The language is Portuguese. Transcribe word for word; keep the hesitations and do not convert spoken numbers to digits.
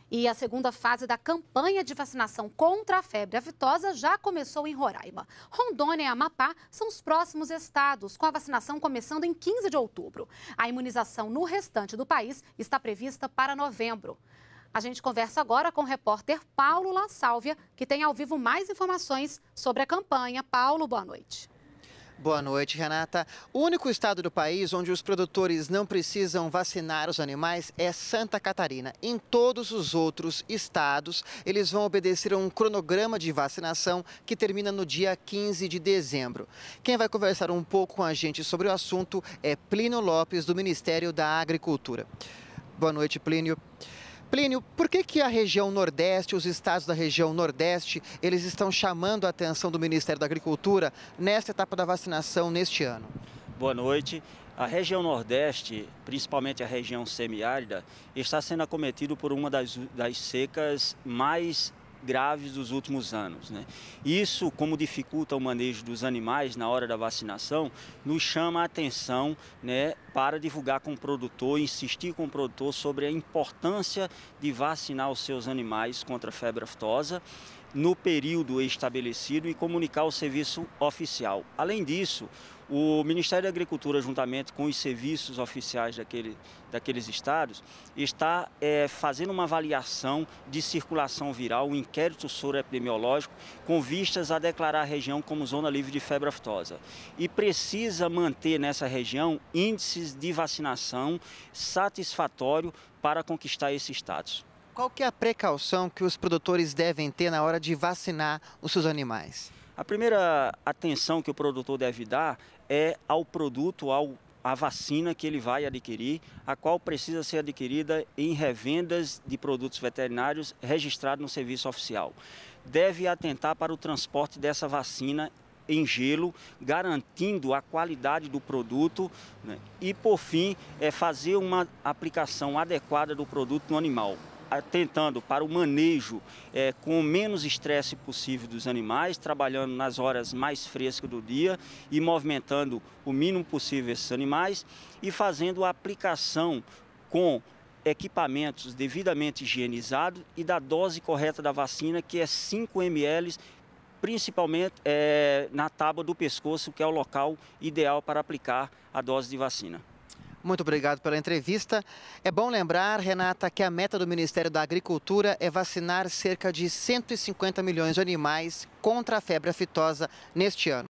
E a segunda fase da campanha de vacinação contra a febre aftosa já começou em Roraima. Rondônia e Amapá são os próximos estados, com a vacinação começando em quinze de outubro. A imunização no restante do país está prevista para novembro. A gente conversa agora com o repórter Paulo La Sálvia, que tem ao vivo mais informações sobre a campanha. Paulo, boa noite. Boa noite, Renata. O único estado do país onde os produtores não precisam vacinar os animais é Santa Catarina. Em todos os outros estados, eles vão obedecer a um cronograma de vacinação que termina no dia quinze de dezembro. Quem vai conversar um pouco com a gente sobre o assunto é Plínio Lopes, do Ministério da Agricultura. Boa noite, Plínio. Plínio, por que que a região Nordeste, os estados da região Nordeste, eles estão chamando a atenção do Ministério da Agricultura nesta etapa da vacinação neste ano? Boa noite. A região Nordeste, principalmente a região semiárida, está sendo acometida por uma das, das secas mais graves dos últimos anos, né? Isso, como dificulta o manejo dos animais na hora da vacinação, nos chama a atenção, né, para divulgar com o produtor, insistir com o produtor sobre a importância de vacinar os seus animais contra a febre aftosa no período estabelecido e comunicar o serviço oficial. Além disso, o Ministério da Agricultura, juntamente com os serviços oficiais daquele, daqueles estados, está é, fazendo uma avaliação de circulação viral, um inquérito soroepidemiológico, com vistas a declarar a região como zona livre de febre aftosa. E precisa manter nessa região índices de vacinação satisfatório para conquistar esse status. Qual que é a precaução que os produtores devem ter na hora de vacinar os seus animais? A primeira atenção que o produtor deve dar é ao produto, ao, à vacina que ele vai adquirir, a qual precisa ser adquirida em revendas de produtos veterinários registrados no serviço oficial. Deve atentar para o transporte dessa vacina em gelo, garantindo a qualidade do produto, né? E, por fim, é fazer uma aplicação adequada do produto no animal, atentando para o manejo é, com o menos estresse possível dos animais, trabalhando nas horas mais frescas do dia e movimentando o mínimo possível esses animais e fazendo a aplicação com equipamentos devidamente higienizados e da dose correta da vacina, que é cinco mililitros, principalmente é, na tábua do pescoço, que é o local ideal para aplicar a dose de vacina. Muito obrigado pela entrevista. É bom lembrar, Renata, que a meta do Ministério da Agricultura é vacinar cerca de cento e cinquenta milhões de animais contra a febre aftosa neste ano.